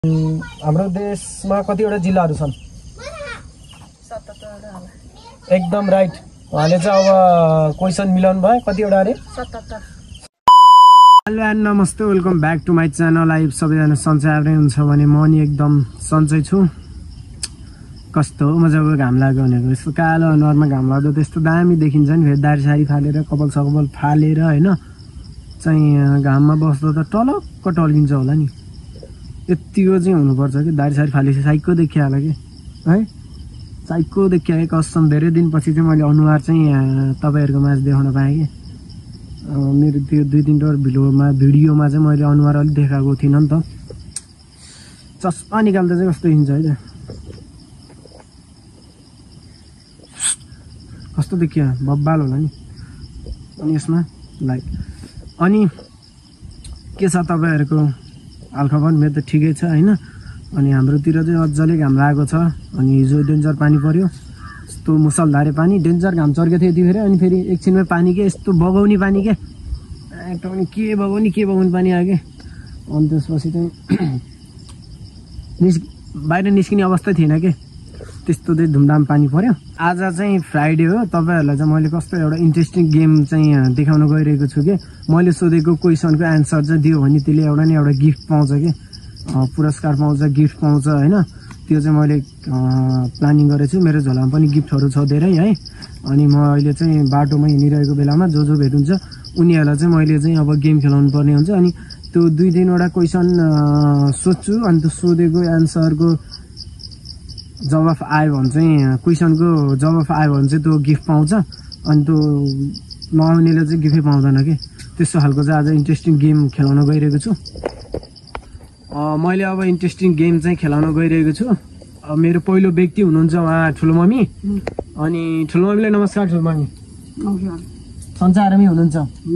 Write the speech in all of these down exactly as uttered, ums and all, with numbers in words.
हाम्रो देशमा कतिवटा जिल्लाहरू छन्? सतहत्तर होला। एकदम राइट। उहाँले चाहिँ अब क्वेसन मिलाउनु भयो। कतिवटा अरे? सतहत्तर। हेलो एन्ड नमस्ते, welcome back to my channel. आई सबैजना सन्चै आएरै हुन्छ भने म नि एकदम सन्चै छु। कस्तो मजाको घाम लाग्यो भनेको, यस्तो कालो अनुहारमा घाम लाग्दो त्यस्तो दामी देखिन्छ नि। फेरि दारी सारी फालेर कपाल सकपाल फालेर होइन चाहिँ घाममा बस्दा त टलक्क टल्किन्छ होला नि। यतिको चाहिँ हुनुपर्छ कि दारी सारी फालेपछि साइको देखिया होला कि है, साइको देखिया कसम। धेरै दिनपछि चाहिँ मैले अनुहार चाहिँ तपाईँहरूको माझ देखाउन पाएँ कि। मेरो त्यो दुई तिनवटा भिडियोमा भिडियोमा चाहिँ मैले अनुहार अलिक देखाएको थिइनँ नि त। चस्मा निकाल्दा चाहिँ कस्तो देखिन्छ है, कस्तो देखियो बब्बाल होला नि। अनि यसमा लाइक अनि के छ तपाईँहरूको हालखबर? मेरो त ठिकै छ होइन। अनि हाम्रोतिर चाहिँ अझले घाम लागेको छ। अनि हिजो डेन्जर पानी पर्यो, यस्तो मुसलधारे पानी, डेन्जर घाम चर्केको थियो यतिखेर। अनि फेरि एकछिनमै पानी के यस्तो बगाउने पानी के एकदम के बगाउने के बगाउने पानी आयो कि। अनि त्यसपछि चाहिँ निस् बाहिर निस्किने अवस्था थिएन कि, त्यस्तो चाहिँ धुमधाम पानी पर्यो। आज चाहिँ फ्राइडे हो। तपाईँहरूलाई चाहिँ मैले कस्तो एउटा इन्ट्रेस्टिङ गेम चाहिँ देखाउन गइरहेको छु कि। मैले सोधेको क्वेसनको एन्सर चाहिँ दियो भने त्यसले एउटा न एउटा गिफ्ट पाउँछ कि, पुरस्कार पाउँछ, गिफ्ट पाउँछ होइन। त्यो चाहिँ मैले प्लानिङ गरेको छु। मेरो झोलामा पनि गिफ्टहरू छ धेरै है। अनि म अहिले चाहिँ बाटोमा हिँडिरहेको बेलामा जो जो भेट्नुहुन्छ उनीहरूलाई चाहिँ मैले चाहिँ अब गेम खेलाउनु पर्ने हुन्छ। अनि त्यो दुई तिनवटा क्वेसन सोध्छु, अनि त्यो सोधेको एन्सरको जवाफ आयो भने चाहिँ क्वेसनको जवाफ आयो भने चाहिँ त्यो गिफ्ट पाउँछ। अनि त्यो नआउनेले चाहिँ गिफ्टै पाउँदैन कि। त्यस्तो खालको चाहिँ आज इन्ट्रेस्टिङ गेम खेलाउन गइरहेको छु। मैले अब इन्ट्रेस्टिङ गेम चाहिँ खेलाउन गइरहेको छु। मेरो पहिलो व्यक्ति हुनुहुन्छ उहाँ ठुलो मम्मी। अनि ठुलो मम्मीलाई नमस्कार। ठुलो मम्मी सन्चै आरामै हुनुहुन्छ?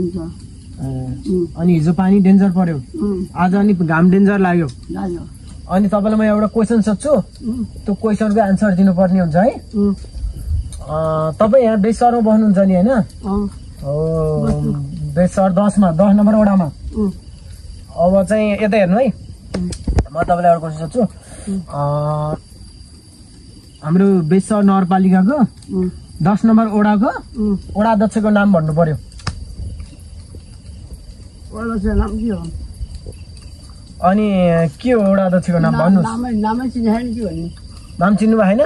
अनि हिजो पानी डेन्जर पर्यो, आज अनि घाम डेन्जर लाग्यो। अनि तपाईँलाई म एउटा क्वेसन सोध्छु, त्यो क्वेसनको एन्सर दिनुपर्ने हुन्छ है। तपाईँ यहाँ बेसरमा बस्नुहुन्छ नि होइन? हो, बेसर दसमा, दस नम्बर वडामा। अब चाहिँ यता हेर्नु है, म तपाईँलाई एउटा क्वेसन सोध्छु। हाम्रो बेसर नगरपालिकाको दस नम्बर वडाको वडा अध्यक्षको नाम भन्नु पर्यो। अनि के हो वडा अध्यक्षको नाम भन्नुहोस्। नाम चिन्नु भएन?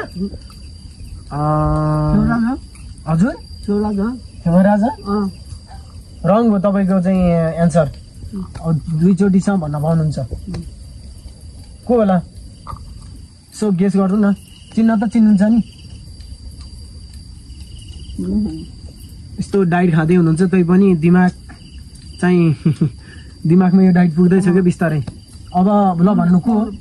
हजुर राजा रङ हो तपाईँको चाहिँ एन्सर। दुईचोटिसम्म भन्न पाउनुहुन्छ। को होला सो गेस गर्नु न। चिन्न त चिन्नुहुन्छ नि। यस्तो डाइट खाँदै हुनुहुन्छ तै पनि दिमाग चाहिँ दिमागमा यो डाइट पुग्दैछ कि बिस्तारै। अब ल भन्नु को होइन?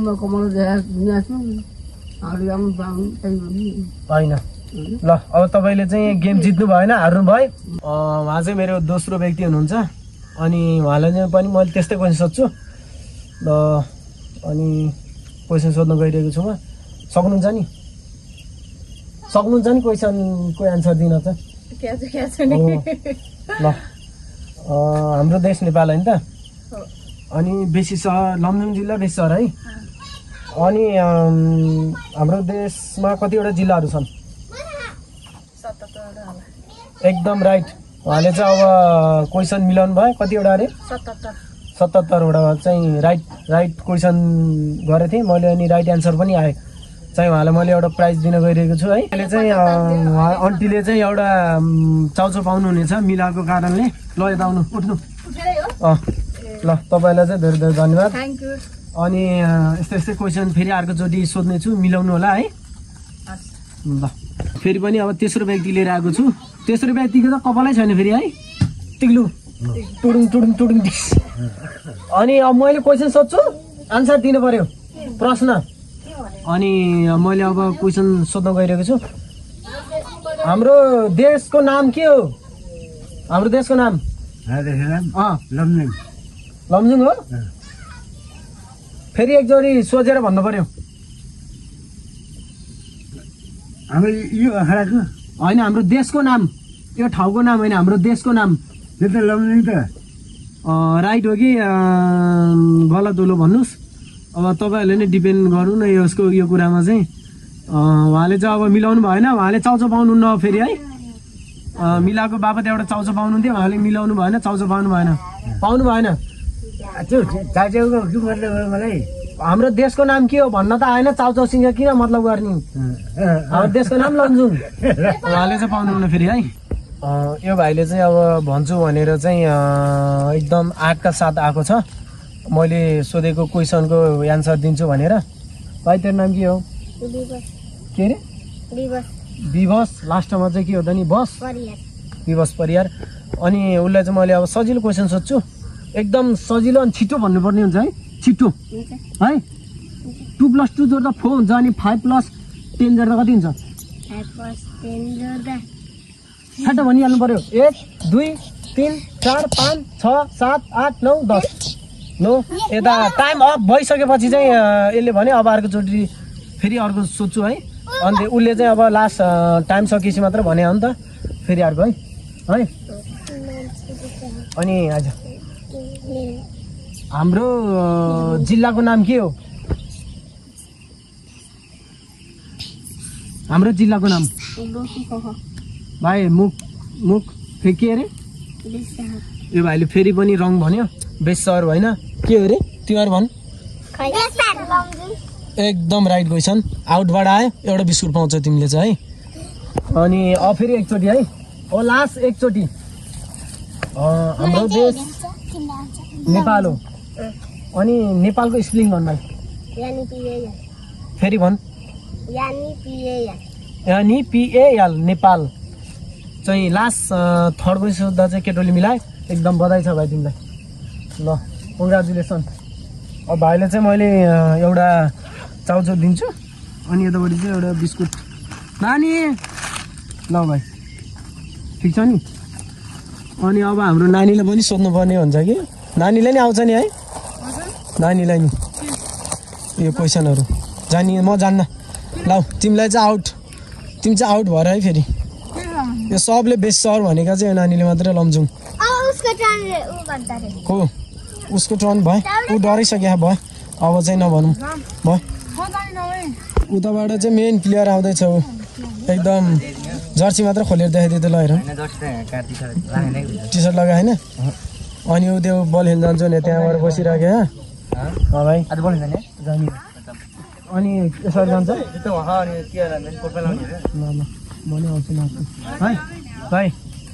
ल अब तपाईँले चाहिँ गेम जित्नु भएन, हार्नु भयो। उहाँ चाहिँ मेरो दोस्रो व्यक्ति हुनुहुन्छ। अनि उहाँलाई पनि मैले त्यस्तै क्वेसन सोध्छु। ल अनि क्वेसन सोध्न गइरहेको छु म। सक्नुहुन्छ नि? सक्नुहुन्छ नि क्वेसनको एन्सर दिन चाहिँ? ल हाम्रो देश नेपाल होइन त? अनि बेसी सहर लमजुङ जिल्ला बेसी सहर है। अनि हाम्रो देशमा कतिवटा जिल्लाहरू छन्? सतहत्तर होला। एकदम राइट। उहाँले चाहिँ अब क्वेसन मिलाउनु भयो। कतिवटा अरे? सतहत्तर। सतहत्तरवटा चाहिँ राइट राइट क्वेसन गरेको थिएँ मैले। अनि राइट एन्सर पनि आयो चाहिँ। उहाँलाई मैले एउटा प्राइज दिन गइरहेको छु है। अहिले चाहिँ आन्टीले चाहिँ एउटा चाउचाउ पाउनुहुनेछ मिलाएको कारणले। ल यता आउनु, उठ्नु। अँ ल तपाईँलाई चाहिँ धेरै धेरै धन्यवाद। अनि यस्तै यस्तै क्वेसन फेरि अर्कोचोटि सोध्ने छु, मिलाउनु होला है। ल फेरि पनि अब तेस्रो व्यक्ति लिएर आएको छु। तेस्रो व्यक्तिको त कपालै छैन फेरि है, टिक्लु टुडुङ टुडुङ टुडुङ। अनि अब मैले क्वेसन सोध्छु, आन्सर दिनु पर्यो, प्रश्न। अनि मैले अब क्वेसन सोध्न गइरहेको छु। हाम्रो देशको नाम के हो? हाम्रो देशको नाम लमजुङ। लमजुङ हो? फेरि एकचोटि सोचेर भन्नु पर्यो। होइन, हाम्रो देशको नाम, यो ठाउँको नाम होइन, हाम्रो देशको नाम। राइट हो कि गलत हो भन्नुहोस्। अब तपाईँहरूले नै डिपेन्ड गर्नु न यसको यो कुरामा चाहिँ उहाँले चाहिँ अब मिलाउनु भएन उहाँले चाउचाउ पाउनुहुन्न फेरि है मिलाएको बापत एउटा चाउचाउ पाउनुहुन्थ्यो उहाँले मिलाउनु भएन चाउचाउ पाउनु भएन पाउनु भएन त्यो चाउचाउको के मतलब हो मलाई हाम्रो देशको नाम के हो भन्न त आएन चाउचाउसँग किन मतलब गर्ने अब देशको नाम लन्जुङ उहाँले चाहिँ पाउनुहुन्न फेरि है यो भाइले चाहिँ अब भन्छु भनेर चाहिँ एकदम आँटका साथ आएको छ मैले सोधेको क्वेसनको एन्सर दिन्छु भनेर भाइ तेरो नाम के हो के अरे विवश लास्टमा चाहिँ के हो त नि बस विवश परियार अनि उसलाई चाहिँ मैले अब सजिलो क्वेसन सोध्छु एकदम सजिलो अनि छिटो भन्नुपर्ने हुन्छ है छिटो है टू प्लस टू जोड्दा फोर हुन्छ अनि फाइभ प्लस टेन जोड्दा कति हुन्छ छिटो भनिहाल्नु पर्यो एक दुई तिन चार पाँच छ सात आठ नौ दस नो यता टाइम अफ भइसकेपछि चाहिँ यसले भने अब अर्कोचोटि फेरि अर्को सोध्छु है अनि उसले चाहिँ अब लास्ट टाइम सकिएपछि मात्र भने हो नि त फेरि अर्को है है अनि आज हाम्रो जिल्लाको नाम के हो हाम्रो जिल्लाको नाम भाइ मुख मुख फेरि के अरे यो भाइले फेरि पनि रङ भन्यो बेस सहर होइन के हो अरे तिमीहरू भन् एकदम राइट क्वेसन आउटबाट आयो एउटा बिस्कुट पाउँछ तिमीले चाहिँ है अनि अब फेरि एकचोटि है ओ लास्ट एकचोटि हाम्रो देश नेपाल हो अनि नेपालको स्पेलिङ भन् भाइ फेरि भन् यानी पिएएल नेपाल चाहिँ लास्ट थर्ड क्वेसन सोद्धा चाहिँ केटोले मिलायो एकदम बधाई छ भाइ तिमीलाई ल कङ्ग्रेचुलेसन अब भाइले चाहिँ मैले एउटा चाउचाउ दिन्छु अनि यतापट्टि चाहिँ एउटा बिस्कुट नानी ल भाइ ठिक छ नि अनि अब हाम्रो नानीले पनि सोध्नुपर्ने हुन्छ कि नानीलाई नि आउँछ नि है नानीलाई नि यो क्वेसनहरू जानी म जान्न ल तिमीलाई चाहिँ आउट तिमी चाहिँ आउट भएर है फेरि यो सबले बेस्ट सहर भनेको चाहिँ नानीले मात्रै लम्जुङ को उसको टर्न भयो ऊ डराइसक्यो भयो अब चाहिँ नभनौँ भयो उताबाट चाहिँ मेन प्लेयर आउँदैछ ऊ एकदम जर्सी मात्र खोलेर देखाइदियो त ल हेर टी सर्ट लगायो होइन अनि ऊ त्यो बल खेल्न जान्छु नि त्यहाँबाट बसिरहेको यहाँ भाइ अनि यसरी जान्छ भने आउँछु न है भाइ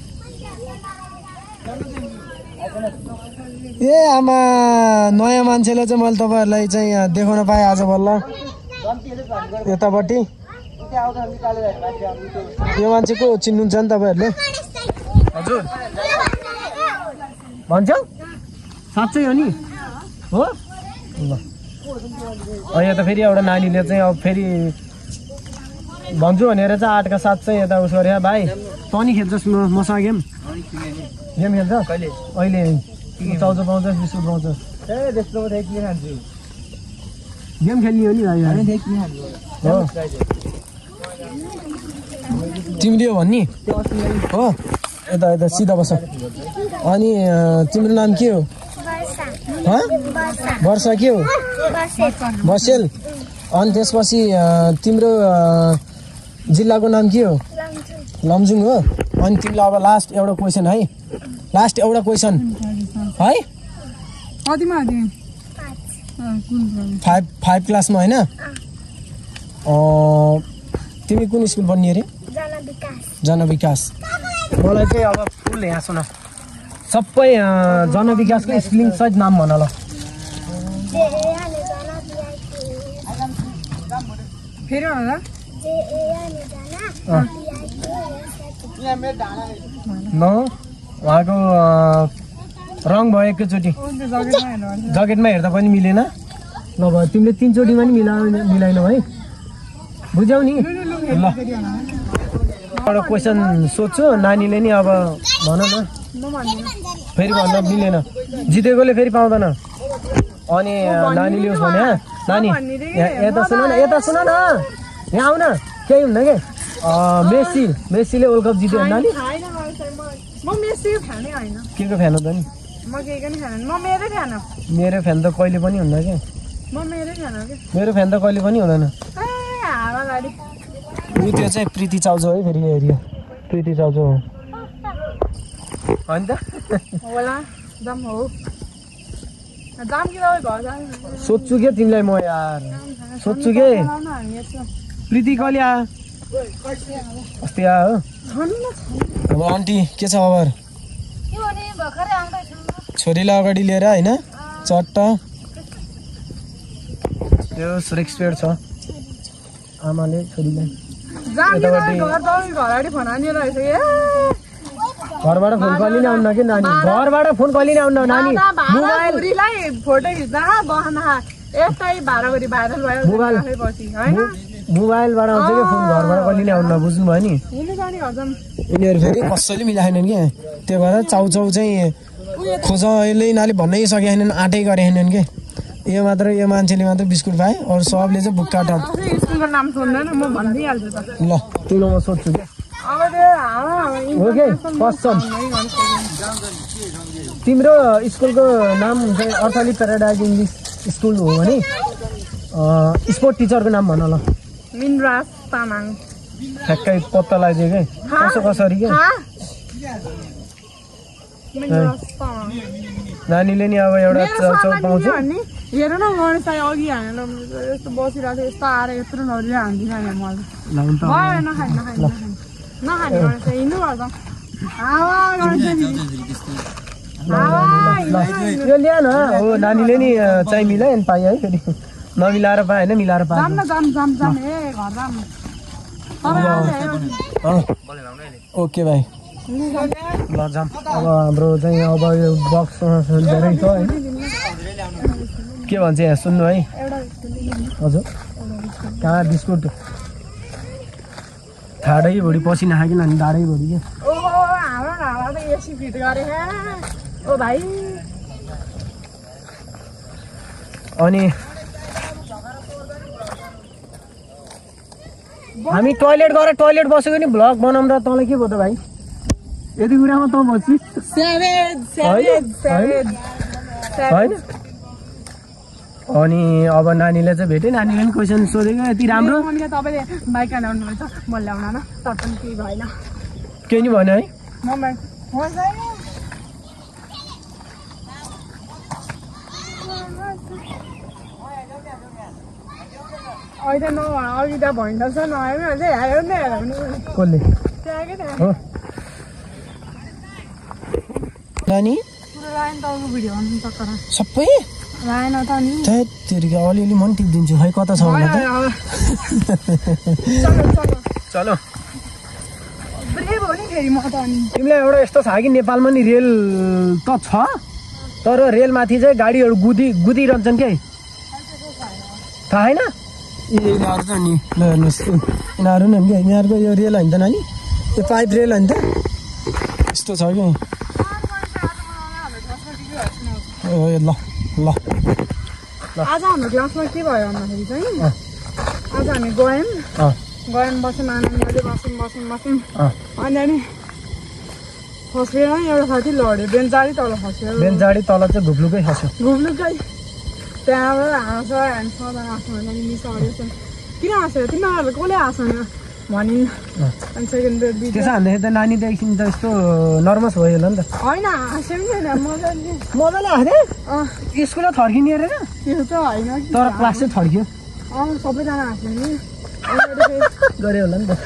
ए आमा नयाँ मान्छेले चाहिँ मैले तपाईँहरूलाई चाहिँ देखाउन पाएँ आज बल्ल यतापट्टि यो मान्छे को चिन्नुहुन्छ नि तपाईँहरूले हजुर भन्छ साँच्चै हो नि हो ल यहाँ त फेरि एउटा नानीले चाहिँ अब फेरि भन्छु भनेर चाहिँ आठका साथ चाहिँ यता उस गरे भाइ तँ नि खेल्छस् म मसँग गेम गेम खेल्छ कहिले अहिले चाउचाउ पाउँछस् बिस्कुट पाउँछस् ए त्यस्तो खान्छु गेम खेल्ने हो नि भाइ हो तिमीले हो भन्ने हो यता यता सिधा बस अनि तिम्रो नाम के हो वर्षा के हो बसेल अनि त्यसपछि तिम्रो जिल्लाको नाम के हो लमजुङ हो अनि तिमीलाई अब लास्ट एउटा क्वेसन है लास्ट एउटा क्वेसन है फाइभ फाइभ क्लासमा होइन तिमी कुन स्कुल पढ्ने अरे जनविकास मलाई चाहिँ अब फुल यहाँ सुन सबै जनविकासको स्पेलिङ सहित नाम भन ल फेरि होला न उहाँको रङ भयो एकैचोटि जकेटमा हेर्दा पनि मिलेन नभए तिमीले तिनचोटिमा नि मिला मिलाएनौ है बुझ्यौ नि ल एउटा क्वेसन सोध्छु नानीले नि अब भन न फेरि भन्न मिलेन जितेकोले फेरि पाउँदैन अनि नानीले उस भने नानी यता सुन न यता सुन न यहाँ आउन केही हुन्न के मेसी मेसीले वर्ल्ड कप जित्यो नानी के को फ्यान हो त नि मेरो फ्यान त कहिले पनि हुन्न कि मेरो फ्यान त कहिले पनि हुँदैन। ऊ त्यो चाहिँ प्रीति चाउजो है फेरि यो एरिया प्रीति चाउजो हो होइन त? सोध्छु के तिमीलाई म यार सोध्छु के प्रीति कहिले आ अस्ति आ हो। अब आन्टी के छ खबर? छोरीलाई अगाडि लिएर होइन चट्ट यो रेस्पेक्ट छ आमाले छोरीलाई। घरबाट फोन कहिले नै आउन्न कि नानी घरबाट फोन कहिले नै आउन्न नानी मोबाइल फोटो खिच्दा यस्तै भाडाभरि भाइरल भयो मोबाइल मोबाइलबाट आउँछ कि फोन घरबाट कहिले नै आउन्न बुझ्नुभयो नि। यिनीहरू फेरि कसैले मिलाएनन् क्या त्यो भएर चाउचाउ चाहिँ खोजले यिनीहरूले भन्नै सकेनन् आँटै गरेनन् के यो मात्र यो मान्छेले मात्र बिस्कुट पाए अरू सबले चाहिँ बुक्का टाट स्कुलको नाम सोध्दैन म भनिदिइहाल्छु त ल तिम्रो म सोध्छु क्या हो कि कसम तिम्रो स्कुलको नाम चाहिँ अर्थली प्याराडाइज इङ्ग्लिस स्कुल हो भने स्पोर्ट टिचरको नाम भन ल। मिनराज तामाङ ठ्याक्कै पत्ता लाग्यो कि कसो कसरी क्या नानीले नि अब एउटा चाउचाउ पाउँछ हेर न गणेश दाइ अघि हानेर यस्तो बसिरहेको थियो यस्तो आएर यत्रो नरिएर हान्दिनँ नि मलाई भयो नखाइ नखाइ नखाने गणेश दाइ हिँड्नु पर्छ हावा गणेश दाइ यो ल्या न हो नानीले नि चाहिँ मिलायो नि पायो है फेरि नमिलाएर पायो होइन मिलाएर पायो जाम न जाम जाम जाम ए घर जाम ओके भाइ ल जाम अब हाम्रो चाहिँ अब यो बक्समा धेरै छ होइन के भन्छ यहाँ सुन्नु है हजुर कहाँ बिस्कुट ठाडै भुँडी पसिना खायो कि नानी डाँडै भुँडी क्या ओहो हाम्रो ढाडा त एसी फिट गरे ओ भाइ अनि हामी टोइलेट गएर टोइलेट बसेको नि भ्लग बनाउँ र तँलाई के भयो त भाइ यति कुरामा त बस्छु होइन अनि अब नानीले चाहिँ भेटेँ नानीले पनि क्वेसन सोधेको यति राम्रो तपाईँले बाइक ल्याउनु रहेछ म ल्याउन न तर पनि केही भएन केही नि भएन है अहिले न अघि त भइन्छ नआयो हेऱ्यो नि हेर कसले हो नानी भिडियो सबै राएन त नि त्यतिकै अलिअलि म पनि टिपिदिन्छु खै कता छ होला चलो तिमीलाई एउटा यस्तो छ कि नेपालमा नि रेल त छ तर रेलमाथि चाहिँ गाडीहरू गुदी गुदिरहन्छन् क्या थाहा छैन यिनीहरू त नि ल हेर्नुहोस् यिनीहरू नि क्या यिनीहरूको यो रेल होइन त नानी यो पाइप रेल होइन त यस्तो छ कि ल ल आज हाम्रो क्लासमा के भयो भन्दाखेरि चाहिँ आज हामी गयौँ गयौँ बस्यौँ आनन्दले बस्यौँ बस्यौँ बस्यौँ अनि अनि खसेर एउटा साथी लड्यो बेन्चाडी तल खस्यो बेन्चाडी तल चाहिँ घुप्लुकै खस्यो घुप्लुकै त्यहाँबाट हाँस हाँस हाँस्नु भने मिस अडियो किन हाँस्यो तिमीहरूले कसले हाँस्नु भनिन् अनि सेकेन्ड ग्रेड दिदी त्यसो भन्दाखेरि त नानी त एकछिन त यस्तो नर्भस भयो होला नि त होइन हाँस्यो पनि छैन मजाले मजाले हाँस्यो स्कुलमा थर्किने अरे त्यो त होइन तर क्लास चाहिँ थर्क्यो अँ सबैजना हाँस्यो नि गऱ्यो होला नि त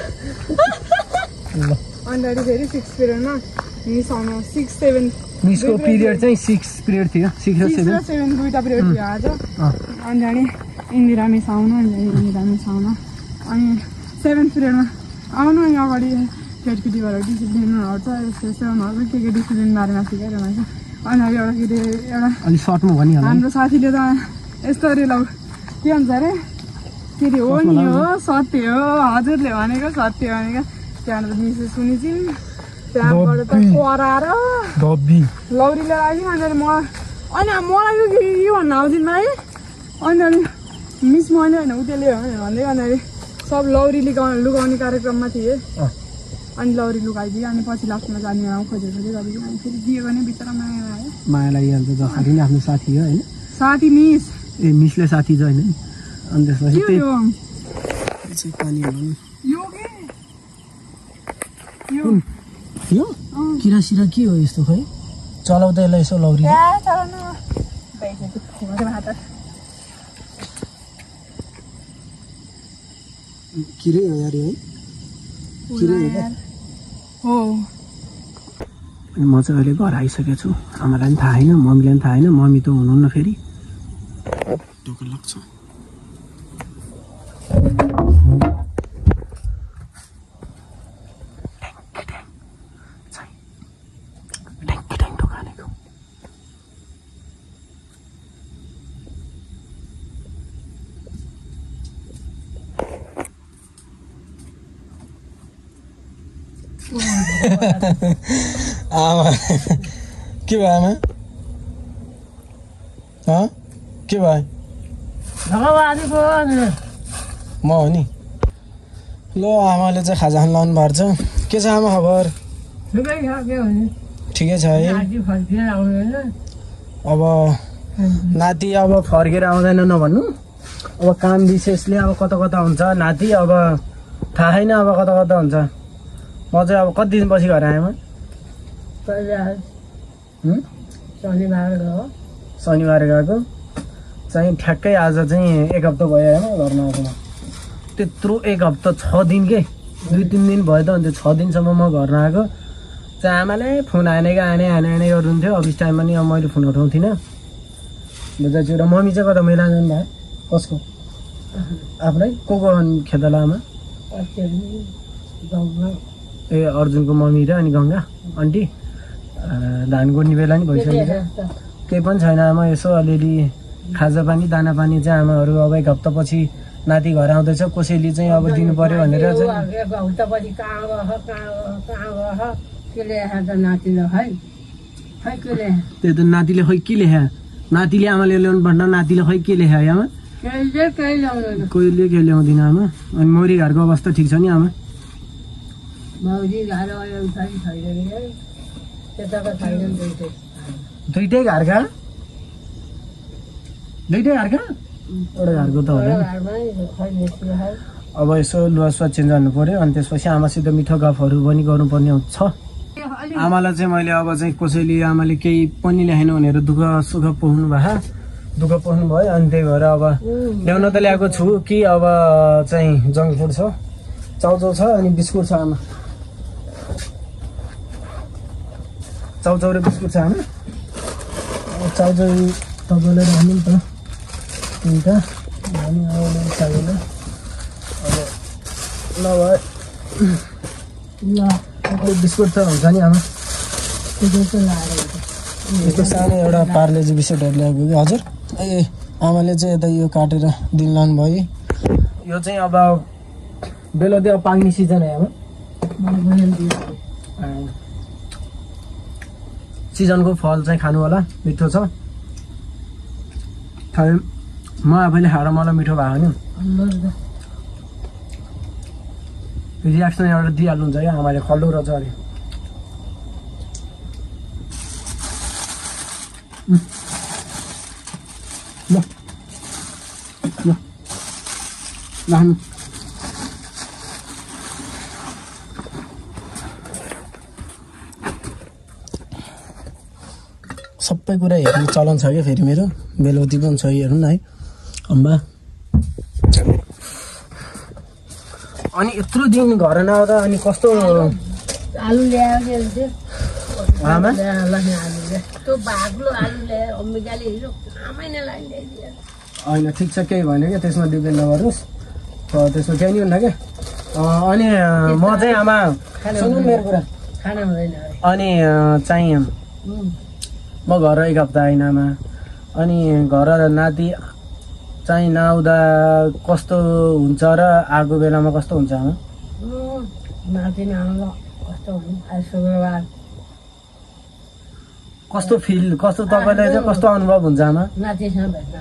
अन्त फेरि सिक्स पिरियडमा मिस आउनु सिक्स सेभेन मिसको पिरियड चाहिँ सिक्स पिरियड थियो सिक्स र सेभेन सेभेन दुईवटा पिरियड थियो आज अनि अनि इन्दिरा मिस आउनु अनि इन्दिरा मिस आउनु अनि सेभेन पिरियडमा आउनु अनि अगाडि केटकेटी भएर डिसिप्लिनहरू छ यस्तो यस्तोहरू के के डिसिप्लिन बारेमा सिकाइरहनु छ अनि एउटा केटी एउटा अलिक सर्टमा भनिहाल्नु हाम्रो साथीले त यस्तो अरे ल के भन्छ अरे के अरे हो नि हो सत्य हो हजुरले भनेको सत्य भनेको त्यहाँबाट मिसेस सुनिसिन् त्यहाँबाट त कराएर लौरीले लाग्यो अनि म अनि मलाई यो के भन्नु आउँदिन है अनि अनि मिस मैले होइन उतेले हो भनेर भन्दै भन्दाखेरि सब लौरी लुगाउने लुगाउने कार्यक्रममा थिएँ अनि लौरी लुगाइदियो अनि पछि लास्टमा जाने खोजेर खोजेर गरिदियो अनि फेरि दियो भने बिचरा माया आयो माया लागिहाल्छ जसरी नै आफ्नो साथी हो होइन साथी मिस ए मिसले साथी चाहिँ होइन अनि त्यसपछि यो त्यही यो चाहिँ पानी हाल्नु यो के यो यो किरा सिरा के हो यस्तो खै चलाउँदा यसलाई यसो लौरी ए चलाउनु बैठे खुवाले भात किरै हो यार है किरै हो क्या हो अनि म चाहिँ अहिले घर आइसकेको छु आमालाई पनि थाहा छैन मम्मीलाई पनि थाहा छैन मम्मी त हुनुहुन्न फेरि ढोका लाग्छ आमा के भयो आमा के भयो म हो नि ल आमाले चाहिँ खाजा खान लाउनु भएको छ के छ आमा खबर ठिकै छ है अब नाति अब फर्केर आउँदैन नभन्नु अब काम विशेषले अब कता कता हुन्छ नाति अब थाहा छैन अब कता कता हुन्छ म चाहिँ अब कति दिनपछि घर आएँ म शनिबार गएको चाहिँ ठ्याक्कै आज चाहिँ एक हप्ता भयो होइन घरमा आएको त्यत्रो एक हप्ता छ दिन के दुई तिन दिन भयो त अन्त छ दिनसम्म म घरमा आएको चाहिँ आमाले फोन आने कि आने आने आने गर्नुहुन्थ्यो अफिस टाइममा नि अब मैले फोन उठाउँथिनँ दाजु र मम्मी चाहिँ कता मेला जानु भयो कसको आफ्नै को को खेतला आमा ए अर्जुनको मम्मी र अनि गङ्गा आन्टी धान गोड्ने बेला नि भइसकेको छ केही पनि छैन आमा यसो अलिअलि खाजा पानी दाना पानी चाहिँ आमाहरू अब एक हप्तापछि नाति घर आउँदैछ कसैले चाहिँ अब दिनु पर्यो भनेर त्यही त नातिले खै के लेख्या नातिले आमाले ल्याउनु पर्छ नातिले खै के लेख्या आमा कोहीले के ल्याउँदिन आमा अनि मौरी घरको अवस्था ठिक छ नि आमा दुइटै घरका दुइटै घरका एउटा घरको त होला अब यसो लुगा सुवा चेन्ज गर्नु पर्यो अनि त्यसपछि आमासित मिठो गफहरू पनि गर्नुपर्ने छ आमालाई चाहिँ मैले अब चाहिँ कसैले आमाले केही पनि ल्याएन भनेर दुःख सुख पाउनु भयो दुःख पाउनु भयो अनि त्यही भएर अब ल्याउन त ल्याएको छु कि अब चाहिँ जङ्क फुड छ चाउचाउ छ अनि बिस्कुट छ आमा चाउचाउ र बिस्कुट छ आमा चाउचाउ तपाईँलाई राख्नु नि त तिनवटा अनि अब चाहिएन अब नभए ल बिस्कुट त हुन्छ नि आमा यस्तो सानो एउटा पार्लेजी बिस्कुटहरू ल्याएको कि हजुर ए आमाले चाहिँ यता यो काटेर दिन लानु भयो यो चाहिँ अब बेलुकी अब पाक्ने सिजन है आमा सिजनको फल चाहिँ खानु होला मिठो छ म आफैले खाएर मलाई मिठो भयो नि रियाक्सन एउटा दिइहाल्नुहुन्छ क्या आमाले खल्लो रहेछ अरे ल ल लानु सबै कुरा हेर्ने चलन छ क्या फेरि मेरो बेलौती पनि छ हेर्नु न है अम्बा अनि यत्रो दिन घर नआउँदा अनि कस्तो आलु ल्यायो आमा होइन ठिक छ केही भएन क्या त्यसमा डिपेन्ड नगर्नुहोस् त्यसमा केही नि हुन्न क्या अनि म चाहिँ आमा सुन्नु मेरो कुरा खाना हुँदैन अनि चाहिँ म घर एक हप्ता आइन आमा अनि घर नाति चाहिँ नआउँदा कस्तो हुन्छ र आएको बेलामा कस्तो हुन्छ आमा नाति नआउँदा कस्तो हुन्छ शुक्रबार कस्तो फिल कस्तो तपाईँलाई चाहिँ कस्तो अनुभव हुन्छ आमा नातिसँग भेट्न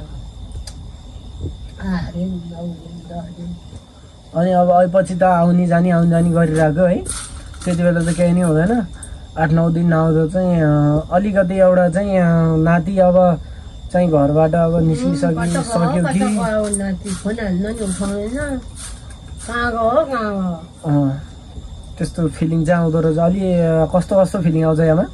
अनि अब पछि त आउने जाने आउने जाने गरिरहेको है त्यति बेला त केही नै हुँदैन आठ नौ दिन नआउँदा चाहिँ अलिकति एउटा चाहिँ नाति अब चाहिँ घरबाट अब निस्किसकि कता गयो, सक्यो कि कता गयो नाति, फोन हान्न नि उठाउँदैन। कहाँ गयो, कहाँ गयो? अँ, त्यस्तो फिलिङ चाहिँ आउँदो रहेछ। अलि कस्तो कस्तो फिलिङ आउँछ यामा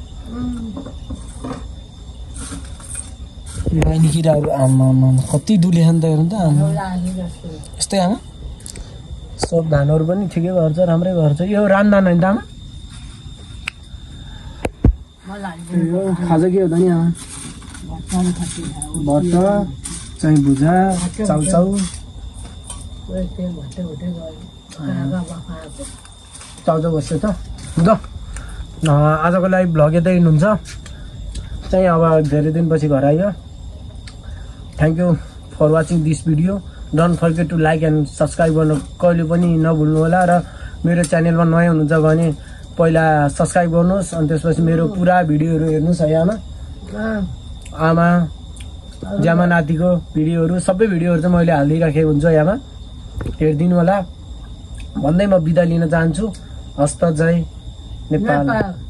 नानी किराहरू आमा कति दुले नि त हेर्नु त आमा लाली जस्तो। यस्तै आमा सब धानहरू पनि ठिकै गर्छ राम्रै गर्छ यो रामधान होइन त आमा मलाई यो खाजा के हो त नि आमा भट्टान खाँची भट्ट चाहिँ भुजा चाउचाउ त्यो भट्टे भट्टे गयो। कागा बखाएको। चाउचाउ बस्यो त ल आजको लागि भ्लग यतै हुन्छ चाहिँ अब धेरै दिनपछि घर आयो thank you for watching this video don't forget to like and subscribe गर्नु कहिले पनि नभुल्नु होला र मेरो च्यानलमा नयाँ हुनुहुन्छ भने पहिला सब्सक्राइब गर्नुहोस् अनि त्यसपछि मेरो पुरा भिडियोहरू हेर्नुहोस् है आमा आमा जामा नातिको भिडियोहरू सबै भिडियोहरू चाहिँ मैले हालिदिइराखेको हुन्छ आमा हेरिदिनु होला भन्दै म बिदा लिन चाहन्छु हस्त जय नेपाल।